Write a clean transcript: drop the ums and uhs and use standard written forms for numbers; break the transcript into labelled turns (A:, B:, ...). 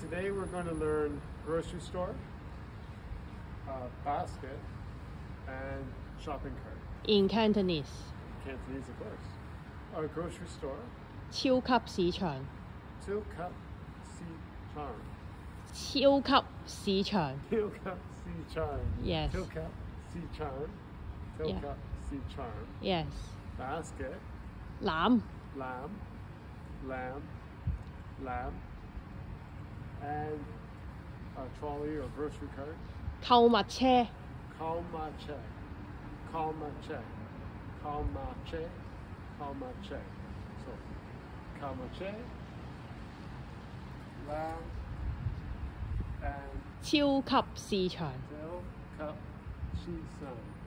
A: Today we're going to learn grocery store, basket, and shopping cart.
B: In Cantonese.
A: Cantonese, of course. Our grocery store.
B: 超級市場。
A: 超級市場。
B: 超級市場。
A: 超級市場。
B: Yes.
A: 超級市場。超級市場。
B: Yes.
A: Basket.
B: 籃。
A: Lamb. And a trolley or grocery cart.
B: 購物車。
A: 購物車。So, 購物車 lamb and
B: 超級市場。
A: 超級市場